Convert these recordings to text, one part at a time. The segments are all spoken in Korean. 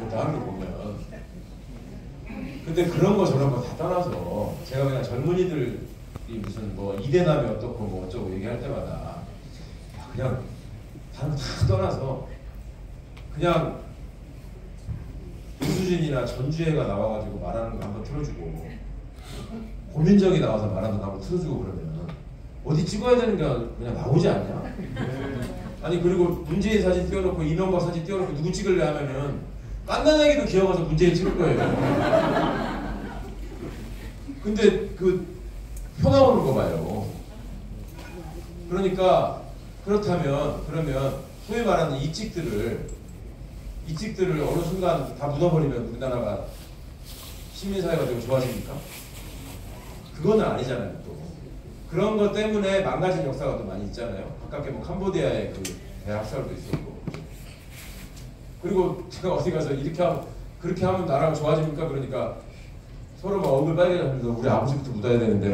있다 하는 거 보면. 근데 그런 거 저런 거 다 떠나서 제가 그냥 젊은이들이 무슨 뭐 이대남이 어떻고 뭐 어쩌고 얘기할 때마다 그냥 다른 거 다 떠나서 그냥 유수진이나 전주혜가 나와가지고 말하는 거 한번 틀어주고 고민정이 나와서 말하는 거 한번 틀어주고 그러면 어디 찍어야 되는 게 그냥 나오지 않냐? 아니 그리고 문재인 사진 띄워놓고 이명박 사진 띄워놓고 누구 찍을래 하면은 깐난하게도 기어가서 문재인 찍을 거예요. 근데 그 표 나오는 거 봐요. 그러니까 그렇다면 그러면 소위 말하는 이찍들을 어느 순간 다 묻어버리면 우리나라가 시민사회가 되고 좋아집니까? 그거는 아니잖아요. 또 그런 것 때문에 망가진 역사가 또 많이 있잖아요. 가깝게 뭐 캄보디아의 그 대학살도 있었고, 그리고 제가 어디 가서 이렇게 하면 그렇게 하면 나라가 좋아집니까? 그러니까 서로 막 얼굴 빨개져서 우리 아버지부터 묻어야 되는데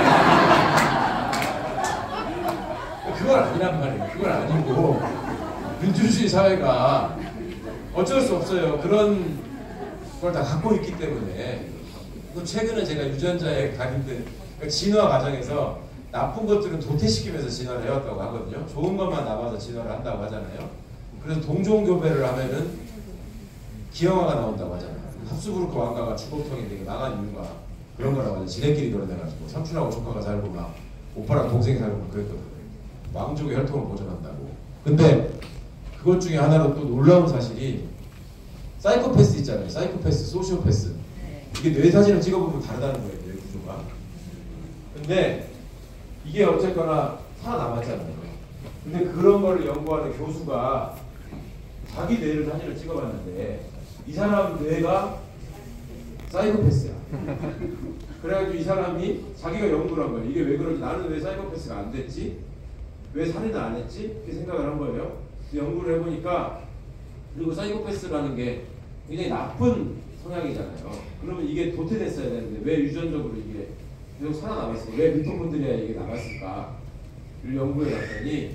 그건 아니란 말이에요. 그건 아니고 민주주의 사회가 어쩔 수 없어요. 그런 걸 다 갖고 있기 때문에. 또 최근에 제가 유전자의 각인된 그러니까 진화 과정에서 나쁜 것들은 도태시키면서 진화를 해왔다고 하거든요. 좋은 것만 남아서 진화를 한다고 하잖아요. 그래서 동종교배를 하면은 기형아가 나온다고 하잖아요. 합수부르크 왕가가 주곡통인데 망한 이유가 그런 거라고 하죠. 지네끼리 결혼해가지고 삼촌하고 조카가 살고 막 오빠랑 동생이 살고 막 그랬거든요. 왕족의 혈통을 보존한다고. 근데 그것 중에 하나로 또 놀라운 사실이 사이코패스 있잖아요. 사이코패스, 소시오패스. 이게 뇌 사진을 찍어보면 다르다는 거예요. 뇌 구조가. 근데 이게 어쨌거나 살아남았잖아요. 근데 그런 거를 연구하는 교수가 자기 뇌를 사진을 찍어봤는데 이 사람 뇌가 사이코패스야. 그래가지고 이 사람이 자기가 연구를 한 거예요. 이게 왜 그런지, 나는 왜 사이코패스가 안 됐지? 왜 살인을 안 했지? 이렇게 생각을 한 거예요. 연구를 해보니까, 그리고 사이코패스라는 게 굉장히 나쁜 성향이잖아요. 그러면 이게 도태됐어야 되는데 왜 유전적으로 이게 계속 살아남았을까? 왜 미토콘드리아에 이게 남았을까? 를 연구해 봤더니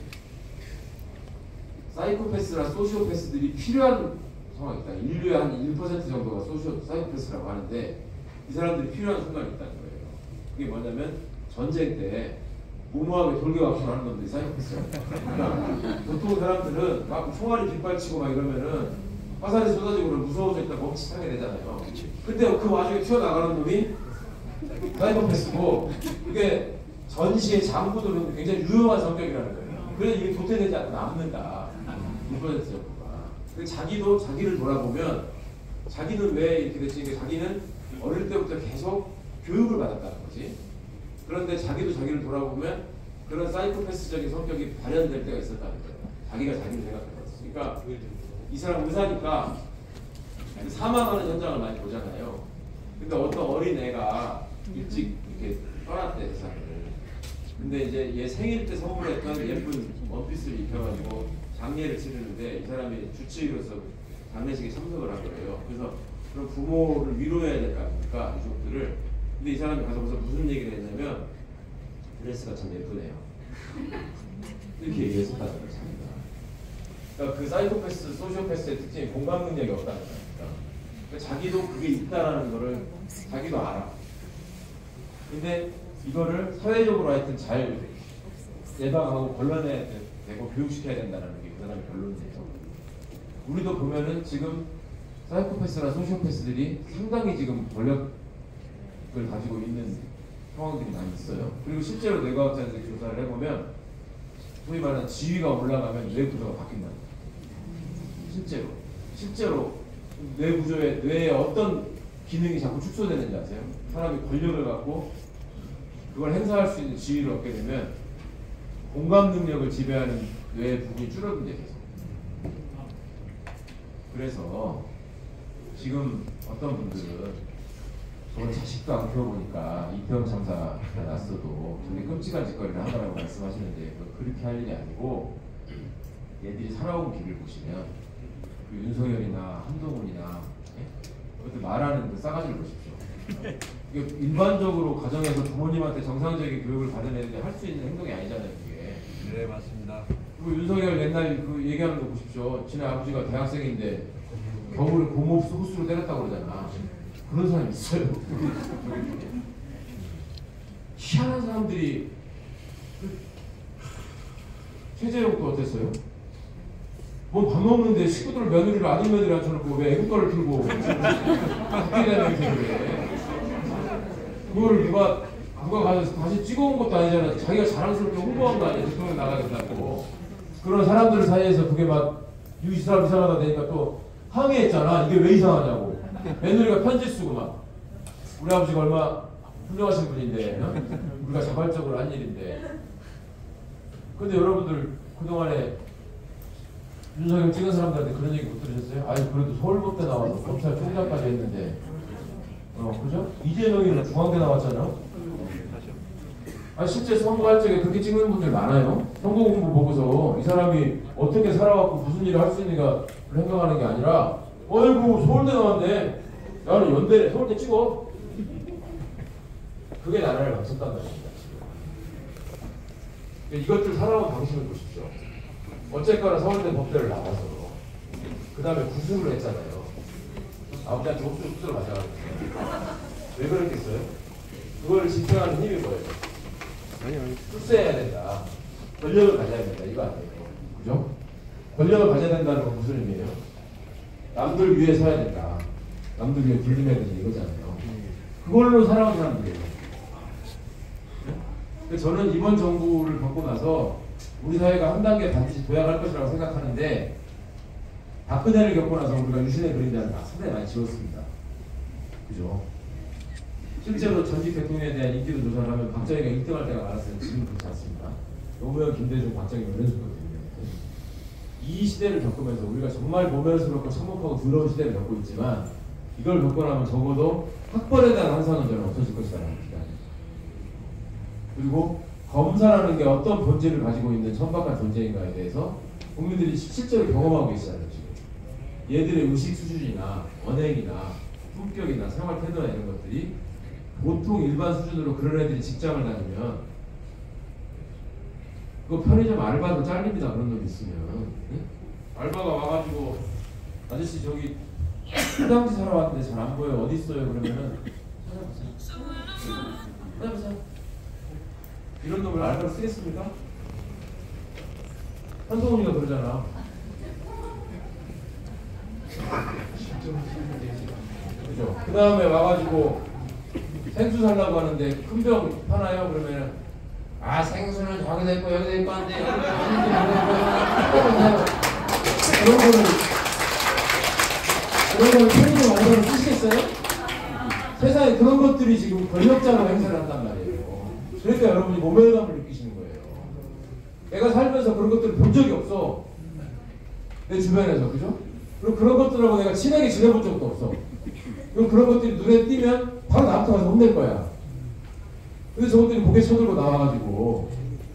사이코패스나 소시오패스들이 필요한 상황이 있다. 인류의 한 1% 정도가 사이코패스라고 하는데 이 사람들이 필요한 순간이 있다는 거예요. 그게 뭐냐면 전쟁 때 무모하게 돌격악수를 하는 놈들이 사이코패스라고. 그러니까 보통 사람들은 막 총알이 빗발치고 막 이러면은 화살이 쏟아지고 무서워서 일단 멈칫하게 되잖아요. 근데 그 와중에 튀어나가는 놈이 사이코패스고, 이게 전시의 장부들은 굉장히 유용한 성격이라는 거예요. 그래서 이게 도태되지 않고 남는다. 1% 정도가. 근데 자기도 자기를 돌아보면 자기는 왜 이렇게 됐지? 그러니까 자기는 어릴 때부터 계속 교육을 받았다는 거지. 그런데 자기도 자기를 돌아보면 그런 사이코패스적인 성격이 발현될 때가 있었다는 거예요. 자기가 자기를 생각해봤어. 그러니까 이 사람 의사니까 사망하는 현장을 많이 보잖아요. 근데 어떤 어린 애가 일찍 이렇게 떠났대, 세상을. 근데 이제 얘 생일 때 선물했던 예쁜 원피스를 입혀가지고 장례를 치르는데 이 사람이 주치의로서 장례식에 참석을 한 거예요. 그래서 그런 부모를 위로해야 될 거 아닙니까? 유족들을. 근데 이 사람이 가서 무슨 얘기를 했냐면 드레스가 참 예쁘네요. 이렇게 얘기했었다는 거예요, 자기가. 그러니까 그 사이코패스, 소시오패스의 특징이 공감 능력이 없다는 거니까. 그러니까 자기도 그게 있다라는 거를 자기도 알아. 근데 이거를 사회적으로 하여튼 잘 예방하고 걸러내야 되고 교육시켜야 된다는 게 그 사람의 결론이에요. 우리도 보면은 지금 사이코패스나 소시오패스들이 상당히 지금 권력을 가지고 있는 상황들이 많이 있어요. 그리고 실제로 뇌과학자들이 조사를 해보면 소위 말하는 지위가 올라가면 뇌 구조가 바뀐다. 실제로 뇌 구조에 뇌의 어떤 기능이 자꾸 축소되는지 아세요? 사람이 권력을 갖고 그걸 행사할 수 있는 지위를 얻게 되면 공감 능력을 지배하는 뇌의 부분이 줄어든대요. 그래서 지금 어떤 분들은 저는 자식도 안 키워보니까 이태원 참사가 났어도 되게 끔찍한 짓거리를 하더라고 말씀하시는데 그렇게 할 일이 아니고, 얘들이 살아온 길을 보시면 그 윤석열이나 한동훈이나 그것들 말하는 그 싸가지를 보십시오. 이게 일반적으로 가정에서 부모님한테 정상적인 교육을 받은 애들이 할 수 있는 행동이 아니잖아요, 그게. 네, 맞습니다. 그리고 윤석열 옛날 그 얘기하는 거 보십시오. 지네 아버지가 대학생인데 겨울에 고무호스 호스로 때렸다고 그러잖아. 그런 사람이 있어요. 희한한 사람들이. 최재형도 어땠어요? 뭐 밥 먹는데 식구들 며느리를 아닌 며느리 앉혀놓고 왜 애국가를 틀고 웃기다는 얘기를 그걸 누가 가서 다시 찍어온 것도 아니잖아. 자기가 자랑스럽게 홍보한 거 아니야. 대통령 나가겠다고. 그런 사람들 사이에서 그게 막 이 사람 이상하다 되니까 또 항의했잖아. 이게 왜 이상하냐고. 며느리가 편지 쓰고 막 우리 아버지가 얼마 훌륭하신 분인데 우리가 자발적으로 한 일인데. 근데 여러분들 그동안에 윤석열 찍은 사람들한테 그런 얘기 못 들으셨어요? 아니 그래도 서울법대 나와서 검찰총장까지 했는데 그죠? 이재명이 중앙대 나왔잖아요. 아니 실제 선거할 적에 그렇게 찍는 분들 많아요. 선거 공부 보고서 이 사람이 어떻게 살아왔고 무슨 일을 할 수 있는가를 생각하는 게 아니라 어이구 서울대 나왔네. 나는 연대래. 서울대 찍어. 그게 나라를 망쳤단 말입니다. 이것들 살아온 방식을 보십시오. 어쨌거나 서울대 법대를 나와서 그 다음에 구술을 했잖아요. 아버지한테 옥수수를 맞아가지고. 왜 그랬겠어요? 그걸 집행하는 힘이 뭐예요? 출세해야 된다. 권력을 가져야 된다. 이거 아니에요. 그죠? 권력을 가져야 된다는 건 무슨 의미예요? 남들 위에 서야 된다. 남들 위에 불림해야 된다. 이거잖아요. 그걸로 살아온 사람들이에요. 저는 이번 정부를 겪고 나서 우리 사회가 한 단계 반드시 도약할 것이라고 생각하는데 박근혜를 겪고 나서 우리가 유신의 그림자를 상당히 많이 지웠습니다. 그죠? 실제로 전직 대통령에 대한 인기도 조사를 하면 박정희가 1등할 때가 많았어요. 지금 그렇지 않습니다. 노무현, 김대중, 박정희 이런 식거든요. 이 시대를 겪으면서 우리가 정말 모멸스럽고 참혹하고 더러운 시대를 겪고 있지만 이걸 겪고 나면 적어도 학벌에 대한 환상은 저는 없어질 것이라는 겁니다. 그리고 검사라는 게 어떤 본질을 가지고 있는 천박한 존재인가에 대해서 국민들이 실제로 경험하고 계시잖아요. 지금 얘들의 의식 수준이나 언행이나 품격이나 생활 태도나 이런 것들이 보통 일반 수준으로 그런 애들이 직장을 다니면 그거 편의점 알바도 잘립니다. 그런 놈 있으면. 응? 알바가 와가지고 아저씨 저기 화장지 사러 왔는데 잘 안 보여요. 어디 있어요? 그러면은 찾아보세요. 이런 놈을 알바로 쓰겠습니까? 한동훈이가 그러잖아. 그죠? 그 다음에 와가지고 생수 살라고 하는데 큰 병 파나요? 그러면 아 생수는 저기다 있고 여기다 있고 한데 그런 거는 편의점 알바로 쓰시겠어요? 세상에 그런 것들이 지금 권력자로 행사를 한단 말이에요. 그러니까 여러분이 모멸감을 느끼시는 거예요. 내가 살면서 그런 것들을 본 적이 없어. 내 주변에서. 그죠? 그리고 그런 것들하고 내가 친하게 지내본 적도 없어. 그럼 그런 것들이 눈에 띄면 바로 나한테 가서 혼낼 거야. 근데 저것들이 고개 쳐들고 나와가지고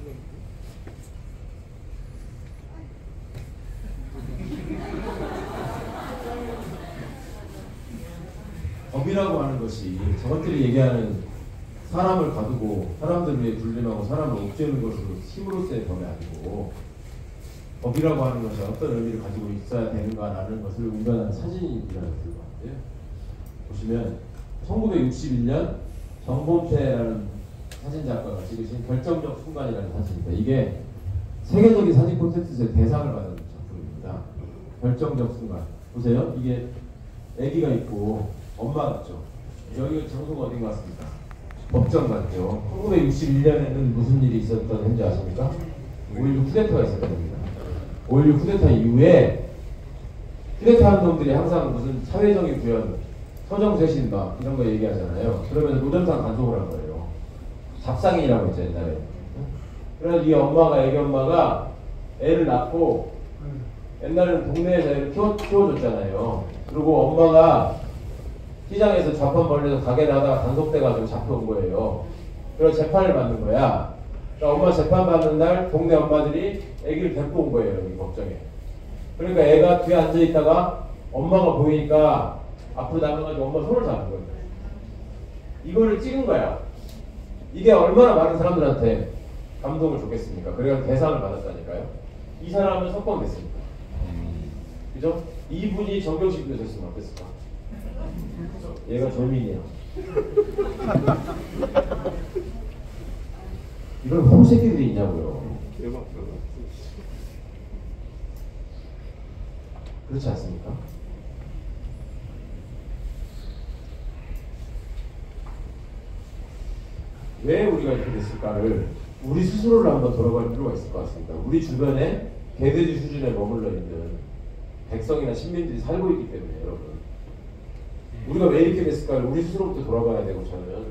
법이라고 하는 것이 저것들이 얘기하는 사람을 가두고 사람들 위해 불림하고 사람을 옥죄는 것으로 힘으로써의 법이 아니고 법이라고 하는 것이 어떤 의미를 가지고 있어야 되는가라는 것을 운반하는 사진이라는 것 같아요. 보시면 1961년 정봉태라는 사진작가가 찍으신 결정적 순간이라는 사진입니다. 이게 세계적인 사진 콘텐츠에서 대상을 받은 작품입니다. 결정적 순간. 보세요. 이게 아기가 있고 엄마 같죠. 여기 장소가 어딘 것 같습니까? 법정 같죠. 1961년에는 무슨 일이 있었던 현지 아십니까? 5.16 쿠데타가 있었던 겁니다. 5.16 쿠데타 이후에 쿠데타 한 놈들이 항상 무슨 사회적인 구현, 서정쇄신 막 이런 거 얘기하잖아요. 그러면 노점상 단속을 한 거예요. 잡상인이라고 했죠 옛날에. 그래서 이 엄마가 애기 엄마가 애를 낳고 옛날에는 동네에서 애를 키워줬잖아요. 그리고 엄마가 시장에서 좌판 벌려서 가게를 하다가 단속돼가지고 잡혀온 거예요. 그래서 재판을 받는 거야. 그러니까 엄마 재판 받는 날 동네 엄마들이 애기를 데리고 온 거예요. 여기 법정에. 그러니까 애가 뒤에 앉아있다가 엄마가 보이니까 앞으로 나가가지고 엄마 손을 잡은 거예요. 이거를 찍은 거야. 이게 얼마나 많은 사람들한테 감동을 줬겠습니까? 그래서 대상을 받았다니까요. 이 사람은 석방됐습니다. 그죠? 이분이 정경심 교수였으면 어땠을까? 얘가 조민이야. 이런 호새끼들이 있냐고요. 그렇지 않습니까? 왜 우리가 이렇게 됐을까를 우리 스스로를 한번 돌아볼 필요가 있을 것 같습니다. 우리 주변에 개돼지 수준에 머물러 있는 백성이나 신민들이 살고 있기 때문에 여러분, 우리가 왜 이렇게 됐을까를 우리 스스로부터 돌아봐야 되고, 저는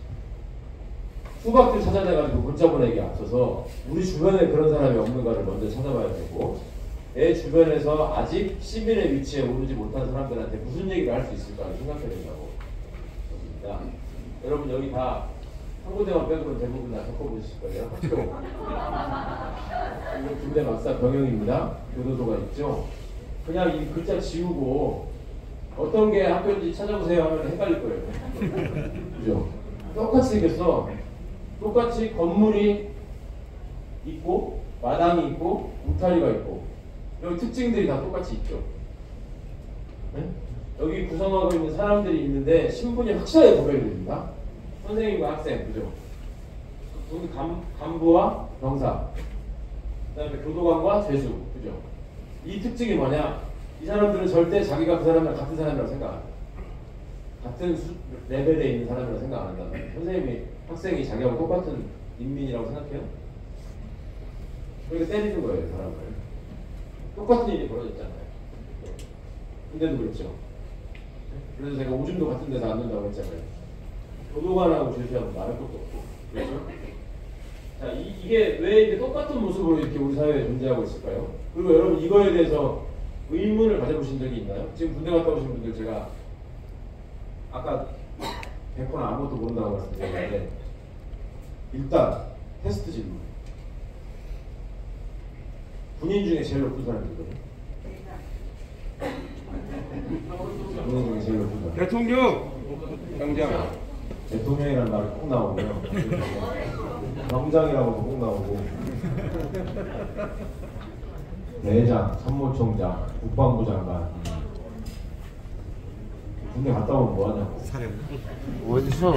수박들 찾아내가지고 문자 보내기 앞서서 우리 주변에 그런 사람이 없는가를 먼저 찾아봐야 되고, 내 주변에서 아직 시민의 위치에 오르지 못한 사람들한테 무슨 얘기를 할 수 있을까를 생각해야 된다고 그렇습니다. 여러분 여기 다 한 군데만 빼고는 대부분 다 겪어보실 거예요. 학교. 군대 막사 병영입니다. 교도소가 있죠. 그냥 이 글자 지우고 어떤 게 학교인지 찾아보세요 하면 헷갈릴 거예요. 그죠? 똑같이 생겼어. 똑같이 건물이 있고 마당이 있고 울타리가 있고 여기 특징들이 다 똑같이 있죠. 네? 여기 구성하고 있는 사람들이 있는데 신분이 확실하게 구별됩니다. 선생님과 학생, 그죠? 간부와 병사, 그 다음에 교도관과 죄수, 그죠? 이 특징이 뭐냐? 이 사람들은 절대 자기가 그 사람이랑 같은 사람이라고 생각 안 해요. 같은 레벨에 있는 사람이라고 생각 안 한다는 거예요. 선생님이 학생이 자기하고 똑같은 인민이라고 생각해요? 그러니까 때리는 거예요, 사람을. 똑같은 일이 벌어졌잖아요. 근데도 그렇죠. 그래서 제가 오줌도 같은 데서 안 된다고 했잖아요. 교도관하고 죄수하고 말할 것도 없고. 그렇죠? 자, 이게 왜 이렇게 똑같은 모습으로 이렇게 우리 사회에 존재하고 있을까요? 그리고 여러분 이거에 대해서 의문을 가져보신 적이 있나요? 지금 군대 갔다 오신 분들 제가 아까 100% 아무것도 모른다고 말씀드렸는데, 일단 테스트 질문. 군인 중에 제일 높은 사람이 누구예요? 군인 중에 제일 높은 사람. 대통령! 당장. 대통령이라는 말이 꼭 나오고요. 병장이라고도 꼭 나오고, 대장, 참모총장, 국방부 장관. 군대 갔다 오면 뭐하냐고. 어디서?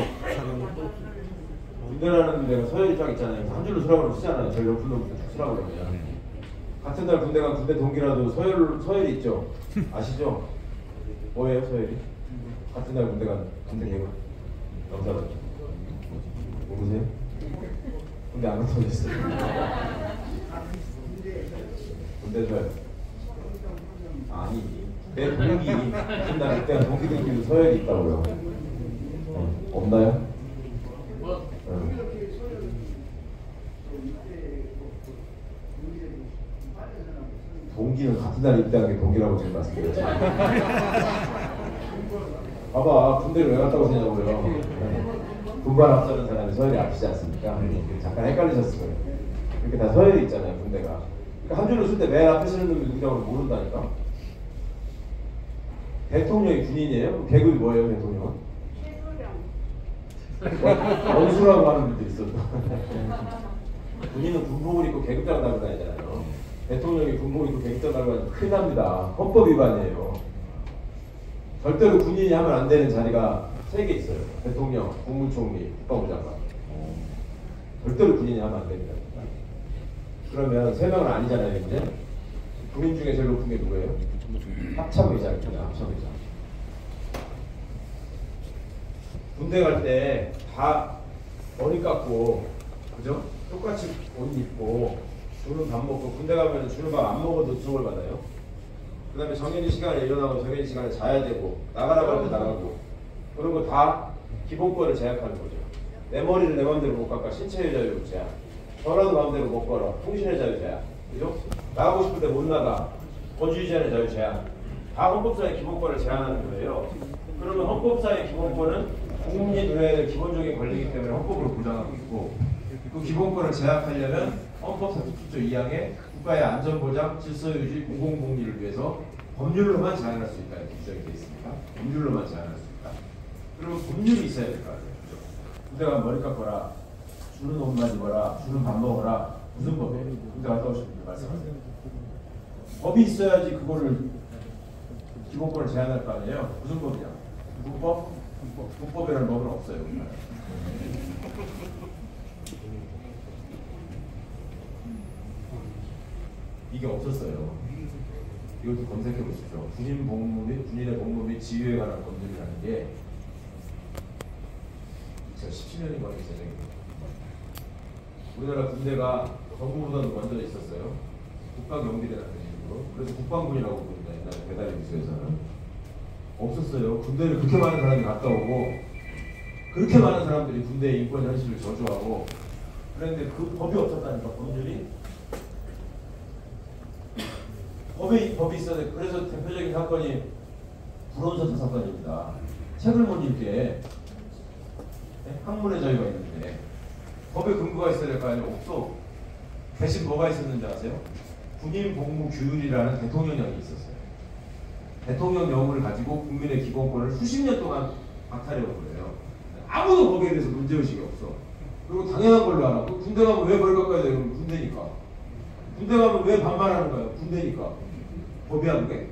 군대라는 데가 서열이 쫙 있잖아요. 한 줄로 서라고 쓰잖아요. 제일 높은 놈부터 쭉 쓰라고 그러면. 같은 날 군대 간 군대 동기라도 서열이 있죠. 아시죠? 뭐예요 서열이? 같은 날 군대 간 군대 계급. 영사로. 모르세요? 군대 안 갔다 오셨어요? 군대 서열. 아니, 내 동기. 나 그때 동기들끼리 서열이 있다고요. 없나요? 동기는 같은 날 입대한 게 동기라고 지금 말씀드렸죠. 봐봐, 군대를 왜 갔다 오시냐고요. 군발 앞서는 사람이 서열이 앞이지 않습니까? 잠깐 헷갈리셨을 거예요. 이렇게 다 서열이 있잖아요, 군대가. 그러니까 한 줄로 쓸 때 맨 앞에 쓰는 놈이 누구냐고 모른다니까. 대통령이 군인이에요? 계급이 뭐예요, 대통령은? 원수라고 하는 분도 있어. 군인은 군복을 입고 계급장 달고 다니잖아요. 대통령이 군복 입고 계급장 달고 다니면 큰일 납니다. 헌법 위반이에요. 절대로 군인이 하면 안 되는 자리가 3개 있어요. 대통령, 국무총리, 국방부 장관. 절대로 군인이 하면 안 됩니다. 그러면 3명은 아니잖아요, 이제. 군인 중에 제일 높은 게 누구예요? 합참의장입니다. 합참의장. 군대 갈 때 다 머리 깎고, 그죠? 똑같이 옷 입고, 주는 밥 먹고, 군대 가면 주는 밥 안 먹어도 주목을 받아요. 그 다음에 정해진 시간에 일어나고 정해진 시간에 자야 되고, 나가라고 할 때 나가고, 그런 거 다 기본권을 제약하는 거죠. 내 머리를 내 마음대로 못 깎아. 신체의 자유 제약. 전화도 마음대로 못 걸어. 통신의 자유 제약. 그죠? 나가고 싶을 때 못 나가. 거주의 제한의 자유 제한. 다 헌법상의 기본권을 제한하는 거예요. 그러면 헌법상의 기본권은 국민 의회의 기본적인 권리이기 때문에 헌법으로 보장하고 있고, 그 기본권을 제약하려면 헌법 47조 2항에 국가의 안전보장, 질서유지, 공공복리를 위해서 법률로만 제한할 수 있다는 규정이 되어 있습니다. 법률로만 제한할 수 있다. 그러면 법률이 있어야 될 거 아니에요. 군대 가면 머리 깎아라, 주는 옷만 입어라, 주는 밥 먹어라. 무슨 법이에요? 군대 갔다 오신 분들 말씀하세요. 법이 있어야지 그거를 기본권을 제한할 거 아니에요? 무슨 법이냐? 불법? 불법이라는 법은 없어요. 이게 없었어요. 이것도 검색해 보십시오. 군인 복무 및 군인의 복무 및 지휘에 관한 법률이라는 게 2017년인가 하는 제정입니다. 우리나라 군대가 정부보다도 먼저 있었어요. 국가경비대라는 이름으로. 그래서 국방군이라고 부릅니다. 옛날에 배달의 미수에서는. 없었어요. 군대를 그렇게 많은 사람이 갔다 오고 그렇게 많은 사람들이 군대의 인권 현실을 저주하고 그런데 그 법이 없었다니까. 법률이. 법이 있어야 돼. 그래서 대표적인 사건이 불온서사 사건입니다. 책을 못 읽게 학문의 자유가 있는데 법에 근거가 있어야 될 거 아니에요? 없어. 대신 뭐가 있었는지 아세요? 군인 복무 규율이라는 대통령령이 있었어요. 대통령령을 가지고 국민의 기본권을 수십 년 동안 박탈해온 거예요. 아무도 거기에 대해서 문제의식이 없어. 그리고 당연한 걸로 알아. 군대 가면 왜 벌 깎아야 돼요? 군대니까. 군대 가면 왜 반말하는 거예요? 군대니까. 법이야 그게?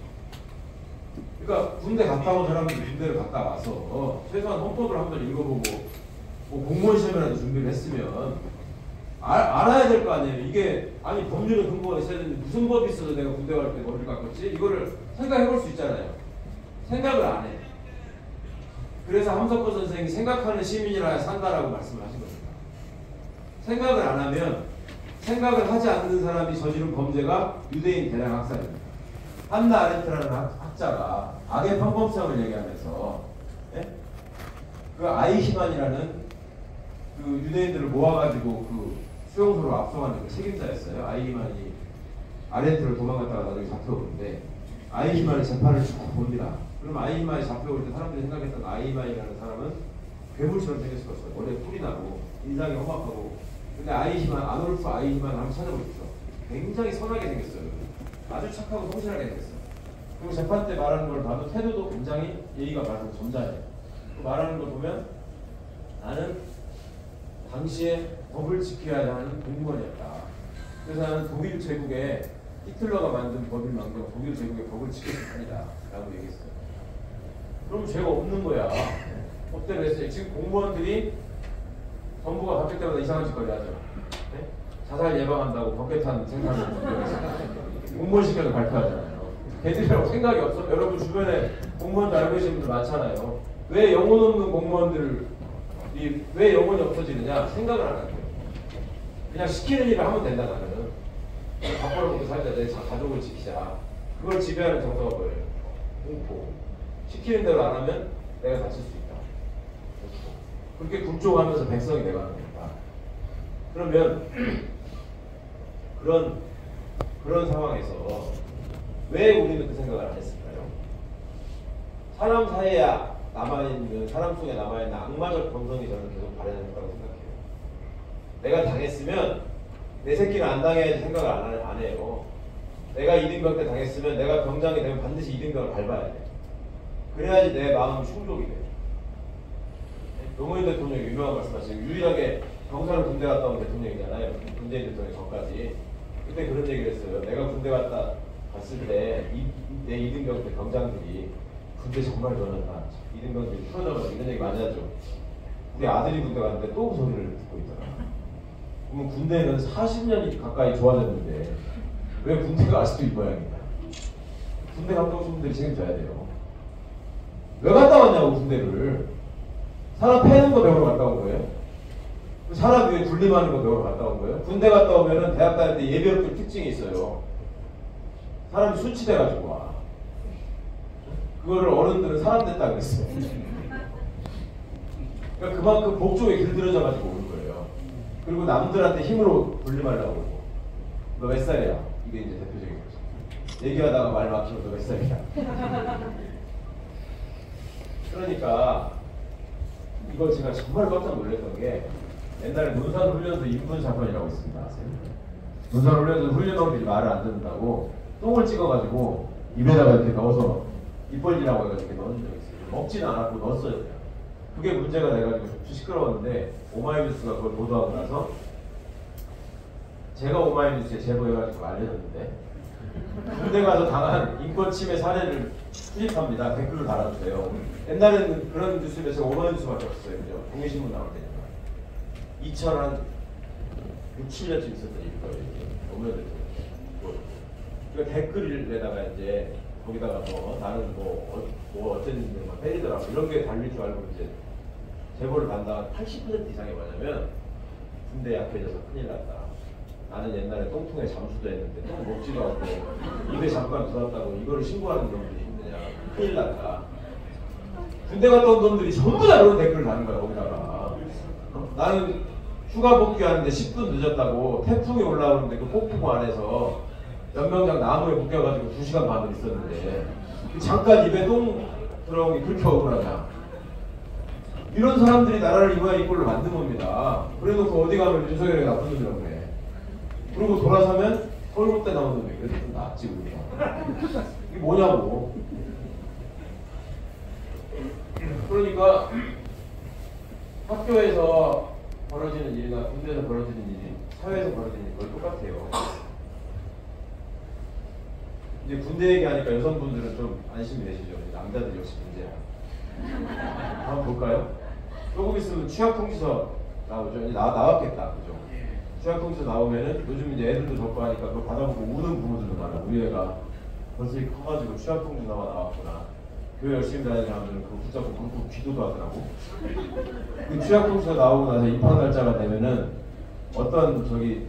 그러니까 군대 갔다 온 사람들이 군대를 갔다 와서 최소한 헌법을 한번 읽어보고 뭐 공무원 시험이라도 준비를 했으면 알아야 될 거 아니에요. 이게 아니 법률에 근거가 있어야 되는데 무슨 법이 있어서 내가 군대 갈 때 머리를 깎았지? 이거를 생각해 볼 수 있잖아요. 생각을 안 해. 그래서 함석호 선생이 생각하는 시민이라 산다라고 말씀을 하신 겁니다. 생각을 안 하면 생각을 하지 않는 사람이 저지른 범죄가 유대인 대량 학살입니다. 한나 아렌트라는 학자가 악의 평범성을 얘기하면서 그 아이히만이라는 그 유대인들을 모아가지고 그 수용소로 압송하는 그 책임자였어요. 아이히만이 아렌트를 도망갔다가 나중에 잡혀오는데 아이히만의 재판을 쭉 봅니다. 그럼 아이히만이 잡혀올 때 사람들이 생각했던 아이히만이라는 사람은 괴물처럼 생겼을 것이다. 원래 뿔이 나고 인상이 험악하고 근데 아이히만, 아놀프 아이히만 한번 찾아보십시오. 굉장히 선하게 생겼어요. 아주 착하고 성실하게 생겼어요. 그리고 재판 때 말하는 걸 봐도 태도도 굉장히 예의가 바르고 점잖아요. 그 말하는 걸 보면 나는 당시에 법을 지켜야 하는 공무원이었다. 그래서 나는 독일 제국에 히틀러가 만든 법을 만들어 독일 제국의 법을 지켰을 뿐이다 라고 얘기했어요. 그럼 죄가 없는 거야. 법대로 했어요. 지금 공무원들이 정부가 바뀔 때마다 이상한 짓거리 하죠. 네? 자살 예방한다고 버켓탄 생산을 공무원 시켜서 발표하잖아요. 걔들이라고 생각이 없어. 여러분 주변에 공무원도 알고 계시는 분들 많잖아요. 왜 영혼 없는 공무원들이 왜 영혼이 없어지느냐? 생각을 안 할게요. 그냥 시키는 일을 하면 된다 나는. 밥 벌어먹고 살자. 내 가족을 지키자. 그걸 지배하는 정서가 뭐예요? 공포. 시키는 대로 안 하면 내가 다칠 수 있다. 그렇게 굴종하면서 백성이 돼가는 겁니다. 그러면 그런 상황에서 왜 우리는 그 생각을 안 했을까요? 사람 사이에 남아있는 사람 속에 남아있는 악마적 본성이 저는 계속 발현할 거라고 생각해요. 내가 당했으면 내 새끼는 안 당해야지 생각을 안 해요. 내가 이등병 때 당했으면 내가 병장이 되면 반드시 이등병을 밟아야 돼. 그래야지 내 마음이 충족이 돼. 노무현 대통령이 유명한 말씀하시고 유일하게 병사를 군대 갔다 온 대통령이잖아요. 문재인 대통령 전까지. 그때 그런 얘기를 했어요. 내가 군대 갔을 때 내 이등병 때 병장들이 군대 정말 좋아한다. 이등병들이 풀어져가지고 이런 얘기 많이 하죠. 우리 아들이 군대 갔는데 또 그 소리를 듣고 있더라. 그러면 군대는 40년이 가까이 좋아졌는데 왜 군대가 아직도 이 모양이냐. 군대 갔다 오신 분들이 책임져야 돼요. 왜 갔다 왔냐고 군대를. 사람 패는 거 배우러 갔다 온 거예요? 사람 위에 군림하는 거 배우러 갔다 온 거예요? 군대 갔다 오면은 대학 다닐 때 예비역들 특징이 있어요. 사람이 순치돼가지고 와. 그거를 어른들은 사람 됐다 그랬어요. 그러니까 그만큼 복종에 길들여져가지고 오는 거예요. 그리고 남들한테 힘으로 군림하려고. 너 몇 살이야? 이게 이제 대표적인 거죠. 얘기하다가 말 막히면 너 몇 살이야? 그러니까 이걸 제가 정말 깜짝 놀랐던 게 옛날에 논산훈련소 인분 사건이라고 있습니다. 아세요? 논산훈련소 훈련원들이 말을 안 듣는다고 똥을 찍어가지고 입에다가 이렇게 넣어서 입 벌리라고 해가지고 이렇게 넣은 적이 있어요. 먹지는 않았고 넣었어요. 그냥. 그게 문제가 돼가지고 좀 시끄러웠는데 오마이뉴스가 그걸 보도하고 나서 제가 오마이뉴스에 제보해가지고 알려졌는데 군대 가서 당한 인권 침해 사례를 수집합니다. 댓글을 달아주세요. 옛날에는 그런 뉴스에 제가 5만 뉴스밖에 없었어요. 그죠? 동해신문 나올 때니까. 2006, 7년쯤 있었던 일일 거예요. 오면 그러니까 댓글에다가 이제 거기다가 나는 어쨌든 막 때리더라고 이런 게 달릴 줄 알고 이제 제보를 받다가 80% 이상이 뭐냐면 군대 약해져서 큰일 났다. 나는 옛날에 똥통에 잠수도 했는데 똥 먹지도 않고 입에 잠깐 들었다고 이거를 신고하는 놈들이 힘드냐. 큰일 났다. 군대 갔다 온 놈들이 전부 다 그런 댓글을 다는 거야 거기다가. 나는 휴가 복귀하는데 10분 늦었다고 태풍이 올라오는데 그 폭풍 안에서 연명장 나무에 묶여가지고 2시간 반을 있었는데 잠깐 입에 똥 들어온 게 그렇게 억울하냐. 이런 사람들이 나라를 이 모양 이 꼴로 만든 겁니다. 그래놓고 어디 가면 윤석열이 나쁜 놈이라고 그래. 그리고 돌아서면 서울국대 나온 놈이 그래도 좀 낫지 우리가. 이게 뭐냐고. 그러니까 학교에서 벌어지는 일이나 군대에서 벌어지는 일이 사회에서 벌어지는 일이 거의 똑같아요. 이제 군대 얘기하니까 여성분들은 좀 안심이 되시죠. 남자들 역시 문제야. 한번 볼까요? 조금 있으면 취약통지서 나오죠. 이제 나왔겠다. 그죠? 취약통지서 나오면은 요즘 이제 애들도 적고 하니까 그거 받아보고 우는 부모들도 많아. 우리 애가 벌써 이렇게 커가지고 취약통지 나왔구나. 교회 열심히 다니는 사람들은 그거 붙잡고 굵고 기도도 하더라고. 그 취약통지서 나오고 나서 입학 날짜가 되면은 어떤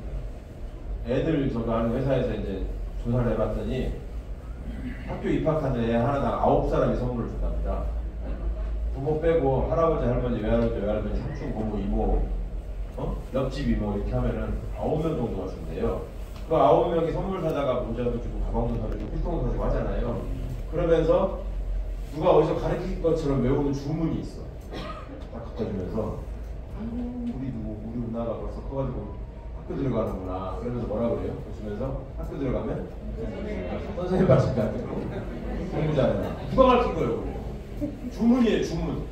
애들 하는 회사에서 이제 조사를 해봤더니 학교 입학하는 애 하나당 9사람이 선물을 준답니다. 부모 빼고 할아버지, 할머니, 외할머니, 삼촌, 고모, 이모, 옆집 이모 이렇게 하면은 9명 정도가 준대요. 그 9명이 선물 사다가 모자도 주고 가방도 사주고 필통도 사주고 하잖아요. 그러면서 누가 어디서 가르칠 것처럼 외우는 주문이 있어. 딱 갖다 주면서 우리 누나가 벌써 커가지고 학교 들어가는구나. 그러면서 뭐라 그래요? 보시면서 학교 들어가면 선생님 말씀 같은 거 공부 잘해. 누가 가르친 거예요? 주문이에요, 주문.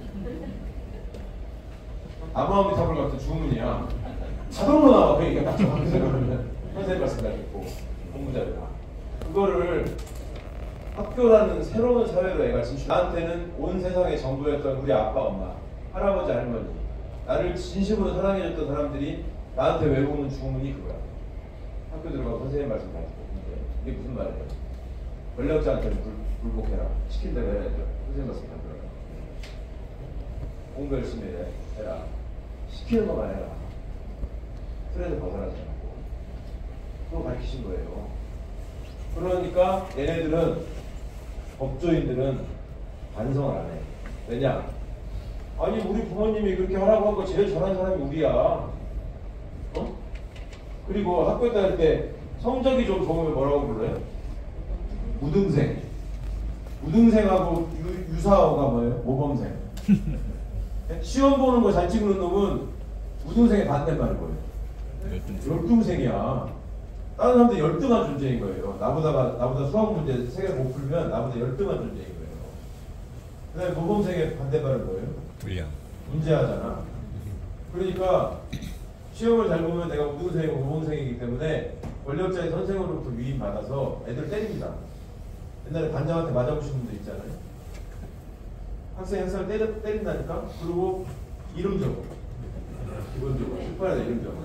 아무아무 탑을 같은 주문이야. 자동으로 나와. 그러니까 딱 정확히 생각하면 선생님 말씀 같고 공부 잘해라. 그거를 학교라는 새로운 사회로 애가 진출. 나한테는 온 세상의 전부였던 우리 아빠, 엄마, 할아버지, 할머니, 나를 진심으로 사랑해줬던 사람들이 나한테 외우는 주문이 그거야. 학교 들어가고 선생님 말씀 다 듣고. 이게 무슨 말이에요? 권력자한테는 불복해라. 시킨 대로 해야죠. 선생님 말씀 다 들어라. 공부 열심히 해라. 시키는 것만 해라. 틀에서 벗어나지 않고. 그거 가르치신 거예요. 그러니까 얘네들은 법조인들은 반성을 안 해. 왜냐? 아니 우리 부모님이 그렇게 하라고 한 거 제일 잘하는 사람이 우리야. 그리고 학교 다닐 때 성적이 좀 좋으면 뭐라고 불러요? 우등생. 우등생하고 유사어가 뭐예요? 모범생. 시험 보는 거 잘 찍는 놈은 우등생의 반대말이 뭐예요? 열등생이야. 다른 사람들 열등한 존재인 거예요. 나보다 수학 문제 3개 못 풀면 나보다 열등한 존재인 거예요. 그 다음에 모범생의 반대말은 뭐예요? 불량. 문제하잖아. 그러니까 시험을 잘 보면 내가 우등생이고 모범생이기 때문에 권력자의 선생으로부터 위임받아서 애들 때립니다. 옛날에 반장한테 맞아보신 분들 있잖아요. 학생이 학생을 때린다니까? 그리고 이름 적어. 기본적으로. 출발해야 이름 적어.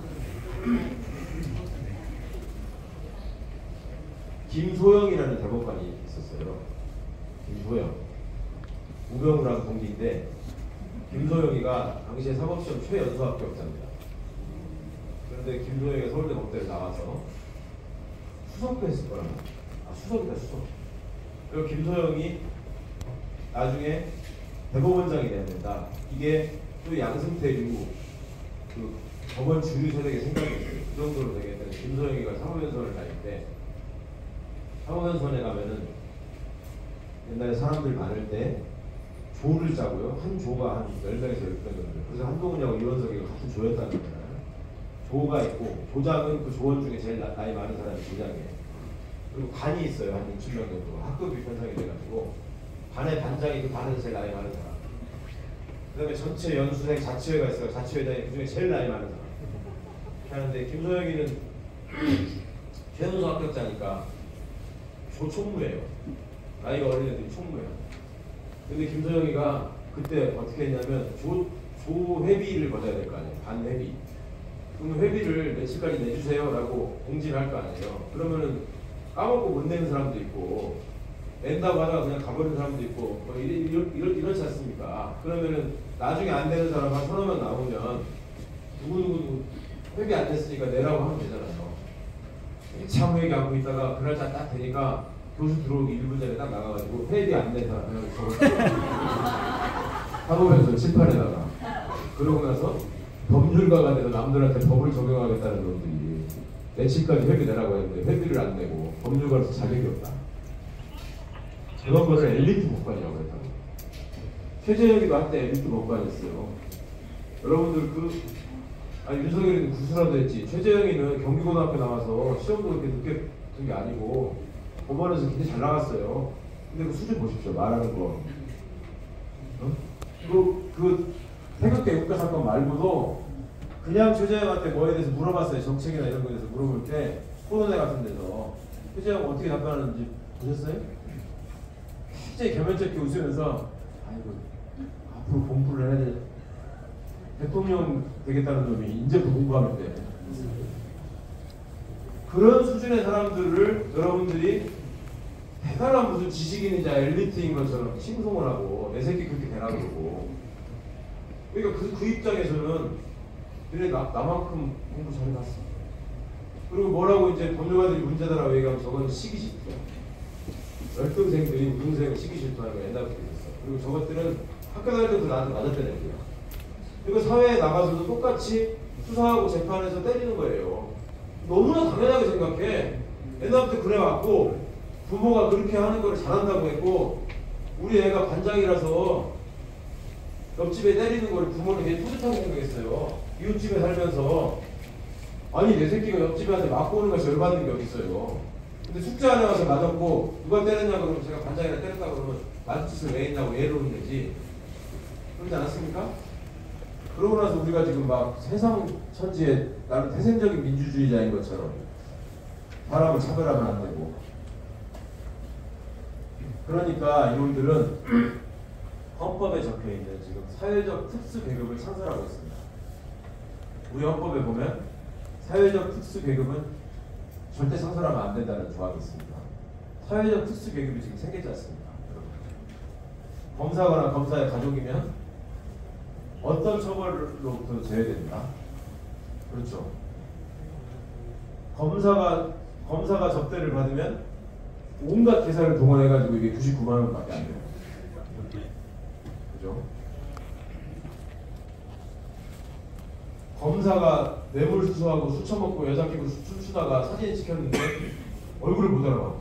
김소영이라는 대법관이 있었어요. 김소영. 우병우랑 동기인데 김소영이가 당시에 사법시험 최연소 합격자입니다. 그런데 김소영이가 서울대 법대를 나와서 수석도 했을 거라고. 수석이다 수석. 그리고 김소영이 나중에 대법원장이 돼야 된다. 이게 또 양승태류 그 법원 주류 세력의 생각이었어요. 그 정도로 되겠다. 김소영이가 사법연수원을 다닐 때 사법연수원에 가면은 옛날에 사람들 많을 때 조를 짜고요. 한 조가 한 10명에서 10명 정도. 그래서 한동훈이하고 이원석이가 같은 조였다는 거잖아요. 조가 있고 조장은 그 조원 중에 제일 나이 많은 사람이 조장이에요. 그리고 반이 있어요. 한 60명 정도. 학급이 편성이 돼가지고 반의 반장이 그 반에서 제일 나이 많은 사람. 그 다음에 전체 연수생 자치회가 있어요. 자치회장이 그 중에 제일 나이 많은 사람. 이렇게 하는데 김소영이는 최연소 합격자니까 조총무예요. 나이가 어린 애들이 총무예요. 근데 김서영이가 그때 어떻게 했냐면 조회비를 받아야 될 거 아니에요. 반회비. 그럼 회비를 며칠까지 내주세요라고 공지를 할 거 아니에요. 그러면은 까먹고 못 내는 사람도 있고 낸다고 하다가 그냥 가버리는 사람도 있고 뭐 이렇지 않습니까? 그러면은 나중에 안 되는 사람 한 서너 명 나오면 누구 회비 안 냈으니까 내라고 하면 되잖아요. 참 회비 안고 있다가 그날짜 딱 되니까 교수 들어오기 1분 전에 딱 나가가지고 회비 안 낸 사람 하고면서 칠판에다가 그러고 나서 법률가가 돼서 남들한테 법을 적용하겠다는 놈들이 며칠까지 회비 내라고 했는데 회비를 안 내고 법률가로서 자격이 없다. 그런 거를 엘리트 법관이라고 했다고. 최재형이도 한때 엘리트 법관이었어요. 여러분들 윤석열이는 구수라도 했지. 최재형이는 경기고등학교 나와서 시험도 그렇게 늦게 든 게 아니고 법원에서 굉장히 잘 나갔어요. 근데 그 수준 보십시오. 말하는 거. 그 태극기 애국가 사건 말고도 그냥 최재형한테 뭐에 대해서 물어봤어요. 정책이나 이런 거에 대해서 물어볼 때 토론회 같은 데서 최재형 어떻게 답변하는지 보셨어요? 굉장히 겸연쩍게 웃으면서 아이고 앞으로 공부를 해야 돼. 대통령 되겠다는 놈이 이제부터 공부하면 돼. 그런 수준의 사람들을 여러분들이 대단한 무슨 지식인이자 엘리트인 것처럼 칭송을 하고 내 새끼 그렇게 되라고 그러고. 그러니까 그 입장에서는 그래 나만큼 공부 잘해놨어. 그리고 뭐라고 이제 법률가들이 문제다라고 얘기하면 저건 시기 질투야. 열등생들이 우등생을 시기 질투하는 거 옛날부터 있었어. 그리고 저것들은 학교 다닐 때도 나한테 맞았던 애들이야. 그리고 사회에 나가서도 똑같이 수사하고 재판에서 때리는 거예요. 너무나 당연하게 생각해. 옛날부터 그래왔고 부모가 그렇게 하는 걸 잘한다고 했고 우리 애가 반장이라서 옆집에 때리는 걸 부모는 되게 뿌듯하게 생각했어요. 이웃집에 살면서 아니 내 새끼가 옆집한테 맞고 오는 것이 열받는 게 어딨어요. 근데 숙제 안 해와서 맞았고 누가 때렸냐 그러면 제가 반장이라 때렸다 그러면 맞은 짓을 왜 했냐고 예를 오면 되지. 그러지 않았습니까? 그러고 나서 우리가 지금 막 세상 천지에 나름 태생적인 민주주의자인 것처럼 사람을 차별하면 안 되고. 그러니까 이놈들은 헌법에 적혀있는 지금 사회적 특수 계급을 창설하고 있습니다. 우리 헌법에 보면 사회적 특수 계급은 절대 창설하면 안 된다는 조항이 있습니다. 사회적 특수 계급이 지금 생기지 않습니까? 검사거나 검사의 가족이면 어떤 처벌로부터 제외됩니다. 그렇죠. 검사가 접대를 받으면 온갖 계산을 동원해가지고 이게 99만 원밖에 안 돼요. 그죠? 검사가 뇌물 수수하고 술 처먹고 여자 끼고 춤추다가 사진 찍혔는데 얼굴을 못 알아봐.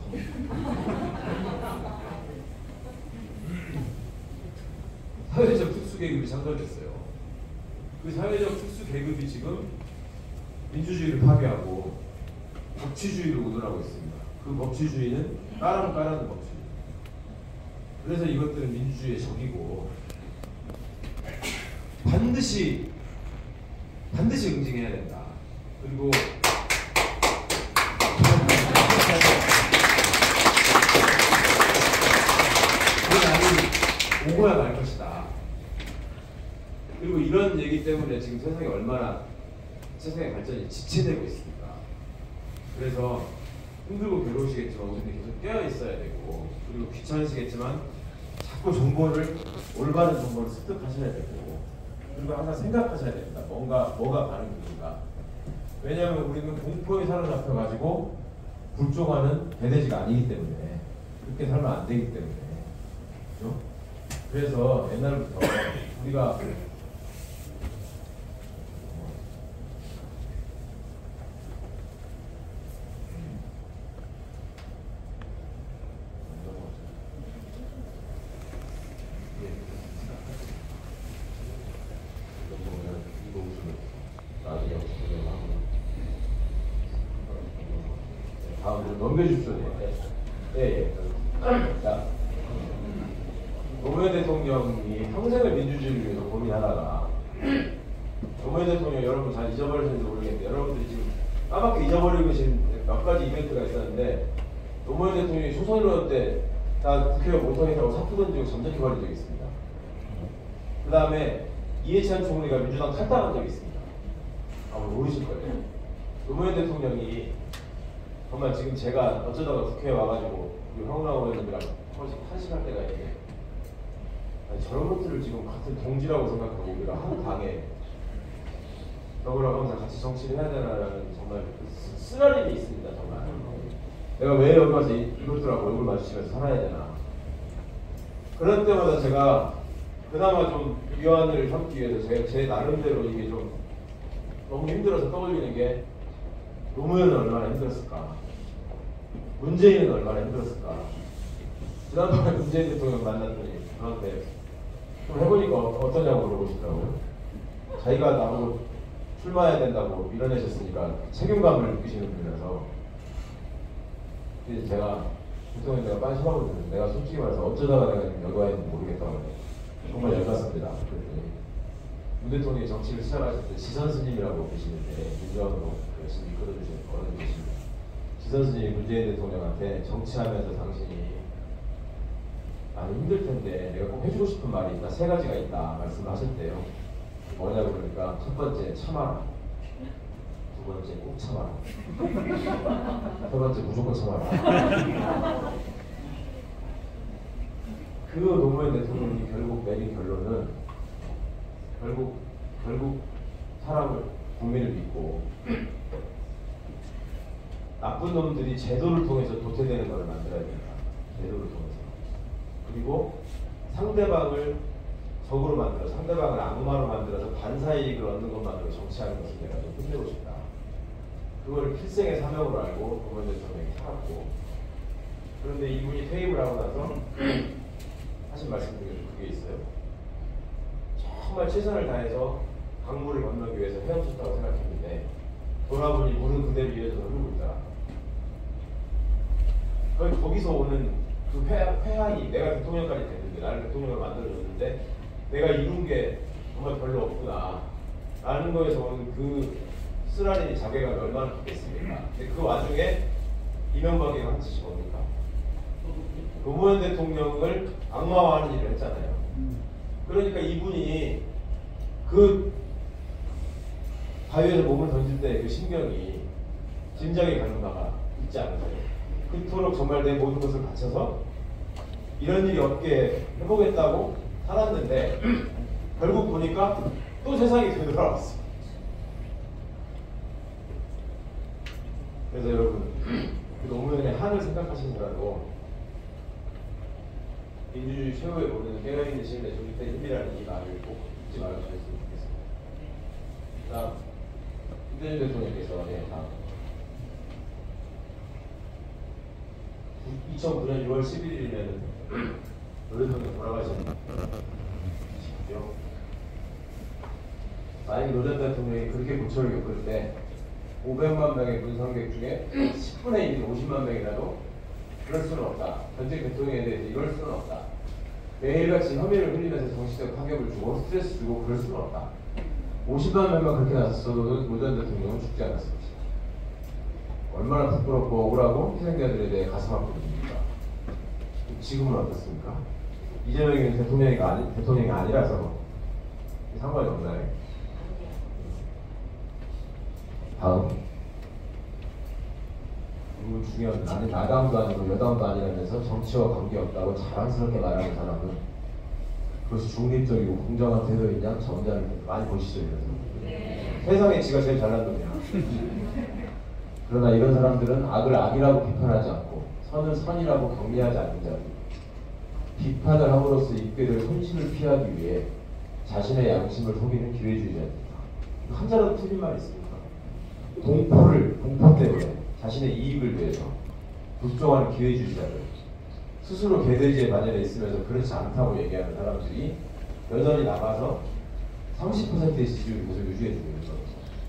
사회적 특수계급이 창설됐어요. 그 사회적 특수계급이 지금 민주주의를 파괴하고 법치주의를 운운하고 있습니다. 그 법치주의는 까라면 까라는 법치주의. 그래서 이것들은 민주주의의 적이고 반드시 응징해야 된다. 그리고 그 날이 오고야 말 것이다. 그리고 이런 얘기 때문에 지금 세상이 얼마나 세상의 발전이 지체되고 있습니까? 그래서 힘들고 괴로우시겠지만 우리는 계속 깨어 있어야 되고, 그리고 귀찮으시겠지만 자꾸 올바른 정보를 습득하셔야 되고, 그리고 항상 생각하셔야 됩니다. 뭐가 가는 길인가. 왜냐하면 우리는 공포에 사로잡혀가지고 불종하는 배대지가 아니기 때문에, 그렇게 살면 안 되기 때문에. 그렇죠? 그래서 옛날부터 우리가 다음 좀 넘겨주십시오. 예. 자, 노무현 대통령이 평생을 민주주의를 위해서 고민하다가, 노무현 대통령 여러분 잘 잊어버리셨는지 모르겠는데, 여러분들이 지금 까맣게 잊어버리고 계신 몇 가지 이벤트가 있었는데, 노무현 대통령이 총선을 때 다 국회의원 못하겠다고 사표 던지고 잠적해 버린 적이 있습니다. 그 다음에 이해찬 총리가 민주당 탈당한 적이 있습니다. 아마 모르실 거예요. 노무현 대통령이 정말 지금 제가 어쩌다가 국회에 와가지고 우리 황운하 의원님이랑 한식할 때가 있는데 저런 것들을 지금 같은 동지라고 생각하고 우리가 한 당에 저거랑 항상 같이 정치를 해야 되나라는 정말 쓰라림이 있습니다. 정말 내가 왜 여기 와서 이것들하고 얼굴 마주치면서 살아야 되나. 그런 때마다 제가 그나마 좀 위안을 삼기 위해서 제 나름대로 이게 좀 너무 힘들어서 떠올리는 게 노무현은 얼마나 힘들었을까, 문재인은 얼마나 힘들었을까. 지난번에 문재인 대통령 만났더니 저한테 좀 해보니까 어떠냐고 물어보시더라고요. 자기가 나보고 출마해야 된다고 밀어내셨으니까 책임감을 느끼시는 분이라서. 그래서 제가 대통령 내가 빤심하거든요. 내가 솔직히 말해서 어쩌다가 내가 여기 와 있는지 모르겠다고 해요. 정말 열받습니다. 그랬더니 문 대통령이 정치를 시작하실 때 지선 스님이라고 계시는데 민주화운동 열심히 이끌어주신 어른 계십니다. 지선 스님이 문재인 대통령한테 정치하면서 당신이 많이 힘들 텐데 내가 꼭 해주고 싶은 말이 있다. 세 가지가 있다. 말씀하셨대요. 뭐냐고 그러니까 첫 번째 참아라. 두 번째 꼭 참아라. 세 번째 무조건 참아라. 그 노무현 대통령이 결국 내린 결론은 결국 사람을 국민을 믿고 나쁜 놈들이 제도를 통해서 도태되는 것을 만들어야 된다. 제도를 통해서. 그리고 상대방을 적으로 만들어 상대방을 악마로 만들어서 반사이익을 얻는 것만으로 정치하는 것을 내가 좀 끝내고 싶다. 그거를 필생의 사명으로 알고 노무현 대통령이 살았고, 그런데 이분이 퇴임을 하고 나서 하신 말씀 중에 그게 있어요. 정말 최선을 다해서 강물을 건너기 위해서 헤엄쳤다고 생각했는데 돌아보니 물은 그대로 이어져서 흐르고 있다. 거기서 오는 그 회한이 내가 대통령까지 됐는데, 나를 대통령을 만들어줬는데 내가 이룬 게 정말 별로 없구나 라는 거에서 오는 그 쓰라린이 자괴감이 얼마나 크겠습니까? 근데 그 와중에 이명박이 한 짓이 뭡니까? 노무현 대통령을 악마화하는 일을 했잖아요. 그러니까 이분이 그 바위에서 몸을 던질 때 그 심경이 짐작이 가는 바가 있지 않으세요? 그토록 정말 내 모든 것을 바쳐서 이런 일이 없게 해보겠다고 살았는데 결국 보니까 또 세상이 되돌아왔어. 그래서 여러분, 그 노무현의 한을 생각하시느라고 민주주의 최후의 모든 깨어있는 시민의 조직된 힘이라는 이 말을 꼭 잊지 말아주셨으면 좋겠습니다. 다음, 김대중 대통령께서 다음 2009년 6월 11일이면 노 대통령 돌아가신 시기죠. 만약 노 전 대통령이 그렇게 고초를 겪을 때 500만 명의 문상객 중에 10분의 1이 50만 명이라도 그럴 수는 없다. 전직 대통령에 대해서 이럴 수는 없다. 매일같이 혐의를 흘리면서 정치적 타격을 주고 스트레스 주고 그럴 수는 없다. 50만 명만 그렇게 나섰어도 노 전 대통령은 죽지 않았을 것이다. 얼마나 부끄럽고 억울하고 희생자들에 대해 가슴 아픈 일입니까? 지금은 어떻습니까? 이재명이 대통령이 아니라서 상관이 없나요? 다음, 이건 중요한, 나는 야당도 아니고 여당도 아니라면서 정치와 관계없다고 자랑스럽게 말하는 사람은 그것이 중립적이고 공정한 태도이냐? 정자를 많이 보시죠. 이래서 세상에 지가 제일 잘난 놈이야. 그러나 이런 사람들은 악을 악이라고 비판하지 않고 선을 선이라고 격리하지 않는 자들, 비판을 함으로써 입게 될 손실을 피하기 위해 자신의 양심을 속이는 기회주의자입니다. 한 자라도 틀린 말이 있습니까? 공포 때문에 자신의 이익을 위해서 불종하는 기회주의자들, 스스로 개돼지의 반열에 있으면서 그렇지 않다고 얘기하는 사람들이 여전히 남아서 30%의 지지율을 계속 유지해주고 있는 거죠.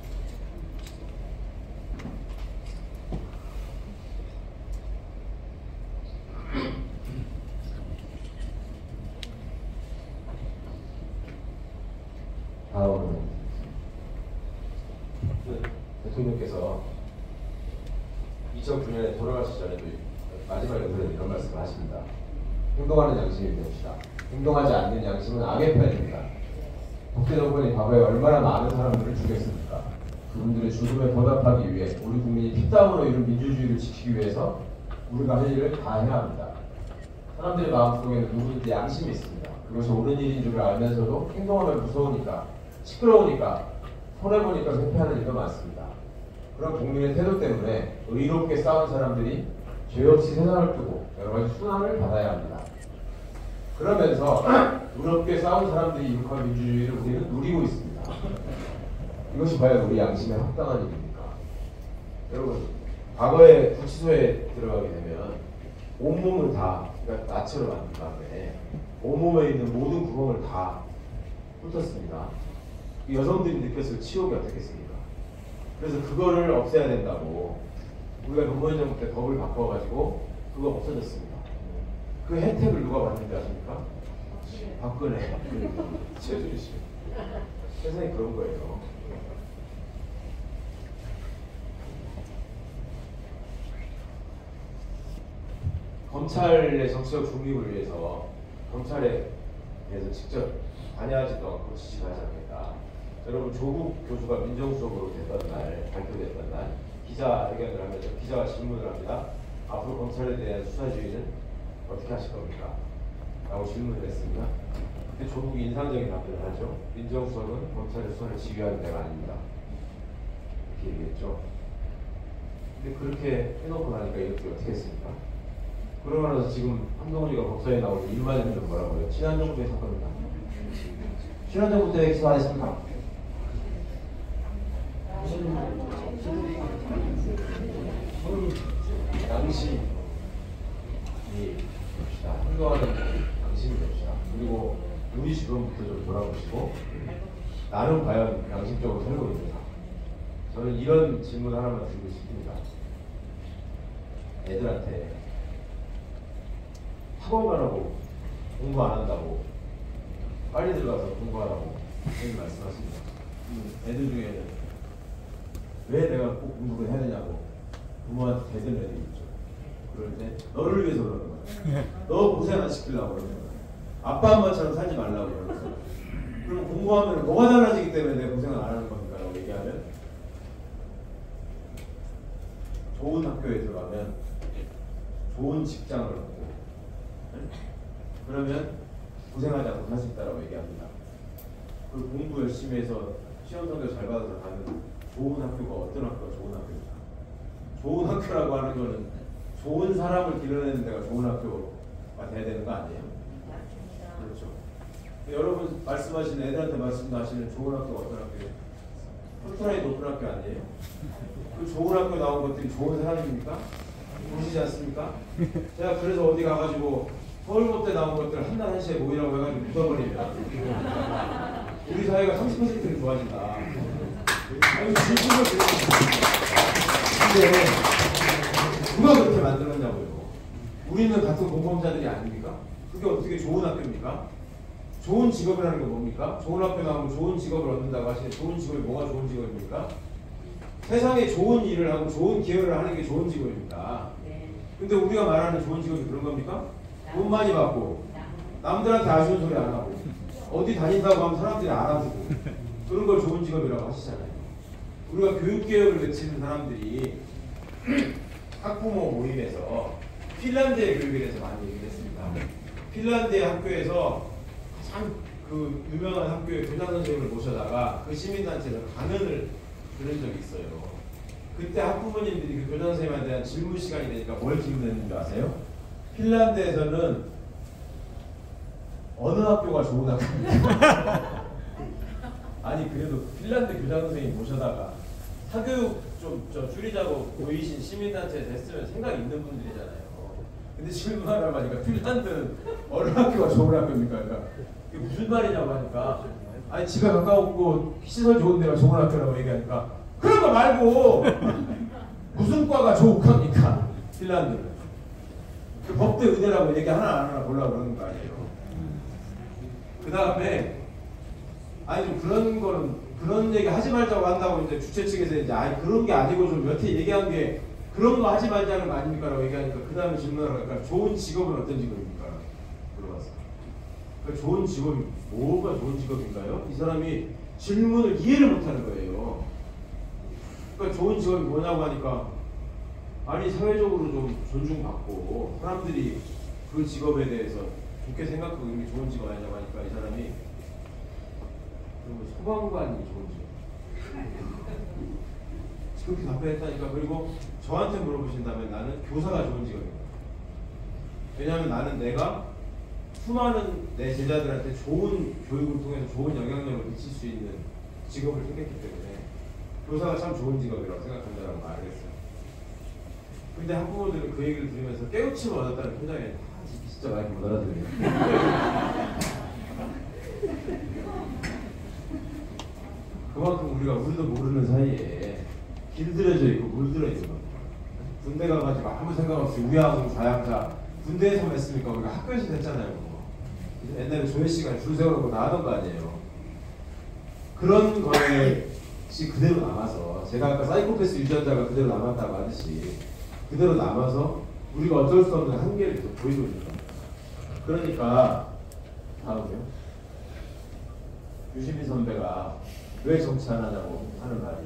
다음은 대통령께서 2009년에 돌아가시기 전에도 마지막에 그런 이런 말씀을 하십니다. 행동하는 양심이 됩시다. 행동하지 않는 양심은 악의 편입니다. 독재 정권이 과거에 얼마나 많은 사람들을 죽였습니까? 그분들의 죽음에 보답하기 위해 우리 국민이 피땀으로 이룬 민주주의를 지키기 위해서 우리가 할 일을 다 해야 합니다. 사람들의 마음속에는 누구든지 양심이 있습니다. 그것이 옳은 일인 줄 알면서도 행동하면 무서우니까, 시끄러우니까, 손해보니까 회피하는 일도 많습니다. 그런 국민의 태도 때문에 의롭게 싸운 사람들이 죄 없이 세상을 두고 여러 가지 순환을 받아야 합니다. 그러면서 의롭게 싸운 사람들이 이룩한 민주주의를 우리는 누리고 있습니다. 이것이 과연 우리 양심에 합당한 일입니까? 여러분, 과거에 구치소에 들어가게 되면 온몸을 다, 그러니까 나체로 만든 다음에 온몸에 있는 모든 구멍을 다 훑었습니다. 여성들이 느꼈을 치욕이 어떻겠습니까? 그래서 그거를 없애야 된다고 우리가 노무현 정부 때 법을 바꿔가지고 그거 없어졌습니다. 그 혜택을 누가 받는지 아십니까? 박근혜. 최준희 씨. 세상에 그런 거예요. 검찰의 정치적 중립을 위해서 검찰에 대해서 직접 관여하지도 않고 지시하지 않겠다. 여러분, 조국 교수가 민정수석으로 됐던 날, 발표됐던 날 기자회견을 하면서 기자가 질문을 합니다. 앞으로 검찰에 대한 수사주의는 어떻게 하실 겁니까? 라고 질문을 했습니다. 그때 조국이 인상적인 답변을 하죠. 민정수석은 검찰의 수사를 지휘하는 데가 아닙니다. 이렇게 얘기했죠. 근데 그렇게 해놓고 나니까 이렇게 어떻게 했습니까? 그러고 나서 지금 한동훈이가 법사에 나오고 일만 해주면 뭐라고요? 지난정부의 사건입니다. 지난정부 때 기소 안 했습니까? 양심이 됩시다. 행동하는 양심이 됩시다. 그리고 우리 주변부터 좀 돌아보시고 나는 과연 양심적으로 살고 있는가? 저는 이런 질문 하나만 드리고 싶습니다. 애들한테 학원 가라고 공부 안 한다고 빨리 들어가서 공부하라고 이렇게 말씀하십니다. 애들 중에는 왜 내가 꼭 공부를 해야 되냐고 부모한테 대드는 애들이 있죠. 그럴 때 너를 위해서 그러는 거야. 너 고생 안 시키려고 그러는 거야. 아빠 엄마처럼 살지 말라고 그러는 거야. 그럼 공부하면 뭐가 달라지기 때문에 내가 고생을 안 하는 겁니까? 라고 얘기하면 좋은 학교에 들어가면 좋은 직장을 얻고 그러면 고생하지 않고 살 수 있다고 얘기합니다. 그리고 공부 열심히 해서 시험 성적 잘 받아서 가는 좋은 학교가 어떤 학교가 좋은 학교입니까? 좋은 학교라고 하는 거는 좋은 사람을 길러내는 데가 좋은 학교가 돼야 되는 거 아니에요? 그렇죠. 여러분 말씀하신 애들한테 말씀하시는 좋은 학교가 어떤 학교예요? 폴트라이 높은 학교 아니에요? 그 좋은 학교 나온 것들이 좋은 사람입니까? 보시지 않습니까? 제가 그래서 어디 가가지고 서울고대 나온 것들 한날 한시에 모이라고 해가지고 묻어버리면 우리 사회가 30%는 좋아진다. 아니 질문을 근데 누가 그렇게 만들었냐고요. 우리는 같은 공범자들이 아닙니까? 그게 어떻게 좋은 학교입니까? 좋은 직업이라는 건 뭡니까? 좋은 학교 나오면 좋은 직업을 얻는다고 하시는데 좋은 직업이 뭐가 좋은 직업입니까? 세상에 좋은 일을 하고 좋은 기여를 하는 게 좋은 직업입니다. 근데 우리가 말하는 좋은 직업이 그런 겁니까? 돈 많이 받고 남들한테 아쉬운 소리 안 하고 어디 다닌다고 하면 사람들이 알아보고 그런 걸 좋은 직업이라고 하시잖아요. 우리가 교육개혁을 외치는 사람들이 학부모 모임에서 핀란드의 교육에 대해서 많이 얘기를 했습니다. 핀란드의 학교에서 가장 그 유명한 학교의 교장 선생님을 모셔다가 그 시민단체에서 강연을 들은 적이 있어요. 그때 학부모님들이 그 교장 선생님에 대한 질문 시간이 되니까 뭘 질문했는지 아세요? 핀란드에서는 어느 학교가 좋은 학교입니까? 아니 그래도 핀란드 교장 선생님 모셔다가 사교육 좀 줄이자고 보이신 시민단체에 됐으면 생각이 있는 분들이잖아요. 근데 질문하라고 하니까 핀란드는 어느 학교가 좋은 학교입니까? 그러니까 이게 무슨 말이냐고 하니까 아니 집에 가까웠고 시설 좋은 데가 좋은 학교라고 얘기하니까 그런 거 말고 무슨 과가 좋은 겁니까? 핀란드는 그 법대 의대라고 얘기 하나 안 하나 보려고 그러는 거 아니에요. 그 다음에 아니 좀 그런 거는 그런 얘기 하지 말자고 한다고 이제 주최 측에서 이제 아니 그런 게 아니고 좀 여태 얘기한 게 그런 거 하지 말자는 거 아닙니까? 라고 얘기하니까 그 다음에 질문을 하니까 좋은 직업은 어떤 직업입니까? 물어봤어. 그러니까 좋은 직업이 뭐가 좋은 직업인가요? 이 사람이 질문을 이해를 못하는 거예요. 그러니까 좋은 직업이 뭐냐고 하니까 아니 사회적으로 좀 존중받고 사람들이 그 직업에 대해서 좋게 생각하고 이게 좋은 직업 아니냐고 하니까 이 사람이 소방관이 좋은 직업. 그렇게 답변했다니까. 그리고 저한테 물어보신다면 나는 교사가 좋은 직업입니다. 왜냐하면 나는 내가 수많은 내 제자들한테 좋은 교육을 통해서 좋은 영향력을 미칠 수 있는 직업을 택했기 때문에 교사가 참 좋은 직업이라고 생각한다라고 말을 했어요. 근데 학부모들은 그 얘기를 들으면서 깨우침을 얻었다는 표정에 진짜 많이 못 알아들어요. 그만큼 우리도 모르는 사이에 길들여져 있고 물들어 있는 겁니다. 군대 가가지고 아무 생각 없이 우야하고 좌약자 군대에서 했습니까? 우리가 학교에서 했잖아요. 옛날에 조회 시간 줄 세워놓고 나가던 거 아니에요. 그런 것이 그대로 남아서 제가 아까 사이코패스 유전자가 그대로 남았다고 하듯이 그대로 남아서 우리가 어쩔 수 없는 한계를 계속 보이고 있는 겁니다. 그러니까 다음이요. 유시민 선배가 왜 정치 안 하냐고 하는 말이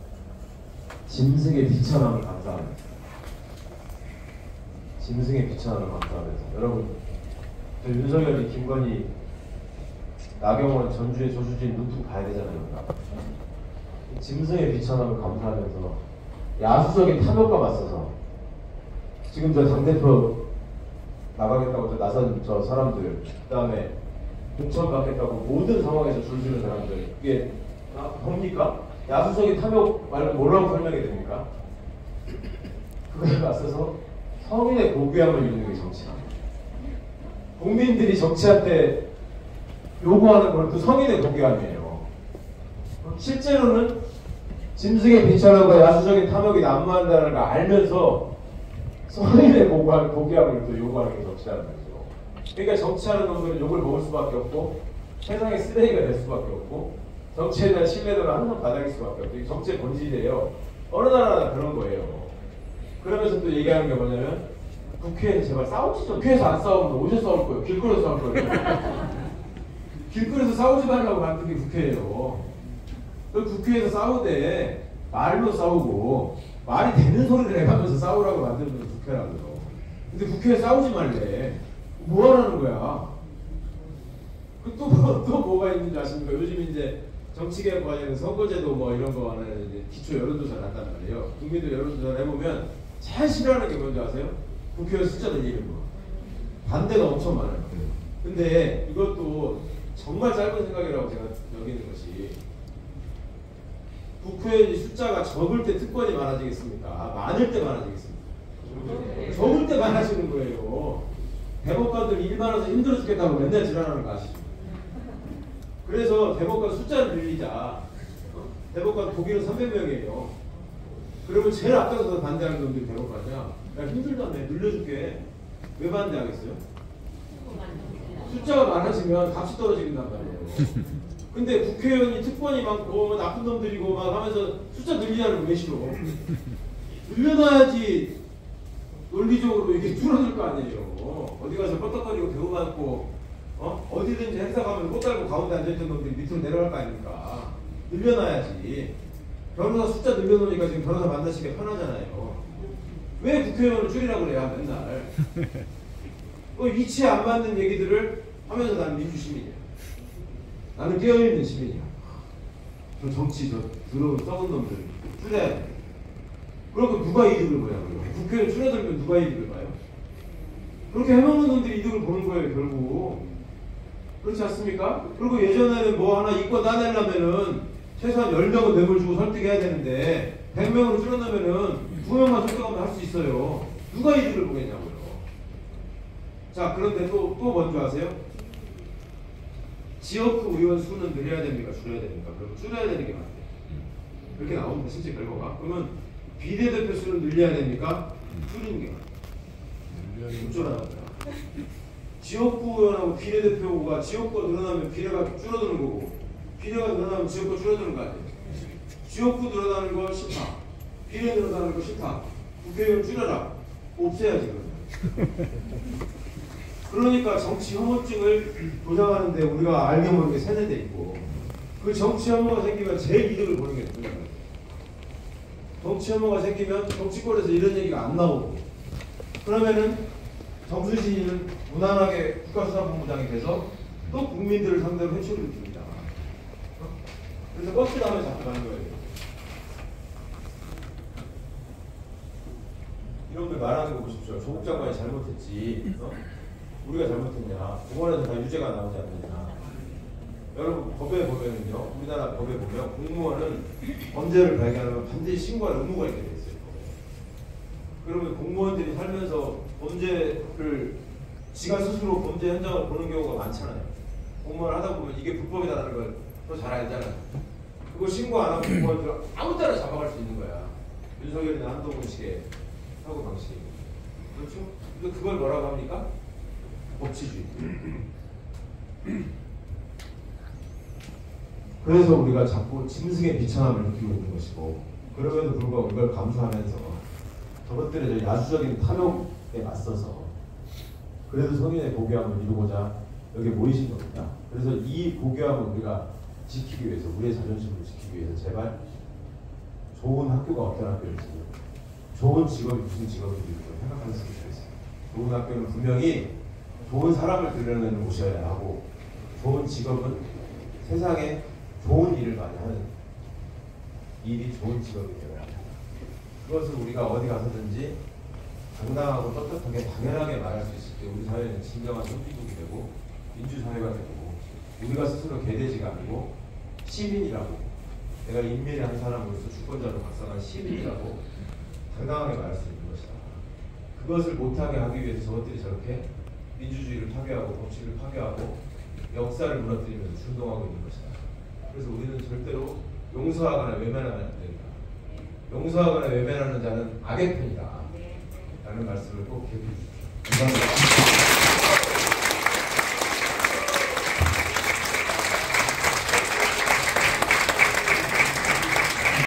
짐승의 비천함을 감사하면서 짐승의 비천함을 감사하면서 여러분 저 윤석열이 김건희 나경원 전주의 조수진 눈투 봐야 되잖아요. 짐승의 비천함을 감사하면서 야수적인 탐욕과 맞서서 지금 저 당대표 나가겠다고 저 나선 저 사람들 그 다음에 공천 받겠다고 모든 상황에서 줄지는 사람들 그게 뭡니까? 야수적인 탐욕 말고 뭐라고 설명이 됩니까? 그거에 맞서서 성인의 고귀함을 이루는 게 정치다. 국민들이 정치할 때 요구하는 건 그 성인의 고귀함이에요. 실제로는 짐승의 비천함과 야수적인 탐욕이 난무한다는 걸 알면서 성인의 고귀함을 또 요구하는 게 정치라는 거죠. 그러니까 정치하는 놈들은 욕을 먹을 수밖에 없고 세상의 쓰레기가 될 수밖에 없고 정치에 대한 신뢰도는 항상 바닥일 수밖에 없고 이게 정치의 본질이에요. 어느 나라나 그런 거예요. 그러면서 또 얘기하는 게 뭐냐면 국회에서 제발 싸우지 좀. 국회에서 안 싸우면 어디서 싸울 거예요? 길거리에서 싸울 거예요. 길거리에서 싸우지 말라고 만든 게 국회예요. 그 국회에서 싸우되 말로 싸우고 말이 되는 소리를 해가면서 싸우라고 만드는 게 국회라고요. 근데 국회에 싸우지 말래. 뭐 하라는 거야? 또 뭐가 있는지 아십니까? 요즘 이제 정치개혁 과정에서 선거제도 뭐 이런 거 하는 이제 기초 여론조사를 한단 말이에요. 국민들 여론조사를 해보면 제일 싫어하는 게 뭔지 아세요? 국회의원 숫자 늘리는 거. 반대가 엄청 많아요. 근데 이것도 정말 짧은 생각이라고 제가 여기는 것이 국회의원 숫자가 적을 때 특권이 많아지겠습니까? 많을 때 많아지겠습니까? 적을 때 많아지는 거예요. 대법관들이 일 많아서 힘들어 죽겠다고 맨날 지랄하는 거 아시죠? 그래서 대법관 숫자를 늘리자. 대법관 독일은 300명이에요. 그러면 제일 앞장서서 반대하는 놈들이 대법관이야. 야 힘들다며 늘려줄게. 왜 반대하겠어요? 숫자가 많아지면 값이 떨어진단 말이에요. 근데 국회의원이 특권이 많고 나쁜 놈들이고 막 하면서 숫자 늘리자는 거 왜 싫어? 늘려놔야지 논리적으로 이게 줄어들 거 아니에요. 어디 가서 뻗떡거리고 대우 받고 어디든지 행사 가면 꽃 달고 가운데 앉아있던 놈들이 밑으로 내려갈 거 아닙니까? 늘려놔야지. 변호사 숫자 늘려놓으니까 지금 변호사 만나시기가 편하잖아요. 왜 국회의원을 줄이라고 그래야 맨날. 위치에 안 맞는 얘기들을 하면서 나는 민주시민이야. 나는 깨어있는 시민이야. 저 정치 저 더러운 썩은 놈들 줄여야 돼. 그러면 누가 이득을 보냐고요. 국회의원 줄여들면 누가 이득을 봐요? 그렇게 해먹는 놈들이 이득을 보는 거예요 결국. 그렇지 않습니까? 그리고 예전에는 뭐 하나 이권 따내려면은 최소한 10명은 뇌물 주고 설득해야 되는데 100명으로 줄여놓으면은 2명만 설득하면 할 수 있어요. 누가 이득을 보겠냐고요. 자, 그런데 또 뭔지 아세요? 지역구 의원 수는 늘려야 됩니까? 줄여야 됩니까? 그럼 줄여야 되는 게 맞대요. 그렇게 나옵니다. 실제 결과가. 그러면 비례대표 수는 늘려야 됩니까? 줄이는 게 맞대요. 어쩌라는 거야. 지역구 의원하고 비례대표가 지역구가 늘어나면 비례가 줄어드는 거고 비례가 늘어나면 지역구가 줄어드는 거 아니에요. 지역구 늘어나는 거 싫다. 비례 늘어나는 거 싫다. 국회의원 줄여라. 없애야지 그러면. 그러니까 정치 혐오증을 보장하는데 우리가 알게 모르게 세뇌돼 있고 그 정치 혐오가 생기면 제일 이득을 보는 게 누구냐. 정치 혐오가 생기면 정치권에서 이런 얘기가 안 나오고 그러면은 정순신이는 무난하게 국가수사본부장이 돼서 또 국민들을 상대로 회초리를 줍니다. 그래서 버스 다음에 자꾸 가는 거예요. 이런 걸 말하는 거 보십시오. 조국 장관이 잘못했지. 우리가 잘못했냐. 법원에서 다 유죄가 나오지 않느냐. 여러분 법에 보면은요. 우리나라 법에 보면 공무원은 범죄를 발견하면 반드시 신고할 의무가 있게 돼 있어요. 그러면 공무원들이 살면서 범죄를 지가 스스로 범죄 현장을 보는 경우가 많잖아요. 공무원을 하다 보면 이게 불법이다라는 걸 더 잘 알잖아요. 그거 신고 안 하고 공무원들 아무 때나 잡아갈 수 있는 거야. 윤석열이나 한동훈식의 사고 방식이. 그렇죠? 근데 그걸 뭐라고 합니까? 법치주의. 그래서 우리가 자꾸 짐승의 비천함을 느끼고 있는 것이고 그럼에도 불구하고 이걸 감수하면서 저것들의 야수적인 탐욕에 맞서서 그래도 성인의 고귀함을 이루고자 여기 모이신 겁니다. 그래서 이 고귀함을 우리가 지키기 위해서 우리의 자존심을 지키기 위해서 제발 좋은 학교가 어떤 학교인지 좋은 직업이 무슨 직업인지 생각하셨으면 좋겠어요. 좋은 학교는 분명히 좋은 사람을 들여내는 곳이어야 하고 좋은 직업은 세상에 좋은 일을 많이 하는 일이 좋은 직업이 되어야 합니다. 그것을 우리가 어디 가서든지 당당하고 떳떳하게 당연하게 말할 수 있을 때 우리 사회는 진정한 선진국이 되고 민주사회가 되고 우리가 스스로 개돼지가 아니고 시민이라고 내가 인민의 한 사람으로서 주권자로 각성한 시민이라고 당당하게 말할 수 있는 것이다. 그것을 못하게 하기 위해서 저것들이 저렇게 민주주의를 파괴하고 법치를 파괴하고 역사를 무너뜨리면서 준동하고 있는 것이다. 그래서 우리는 절대로 용서하거나 외면하면 안 된다. 용서하거나 외면하는 자는 악의 편이다. 라는 말씀을 꼭 기억해 주십시오. 감사합니다.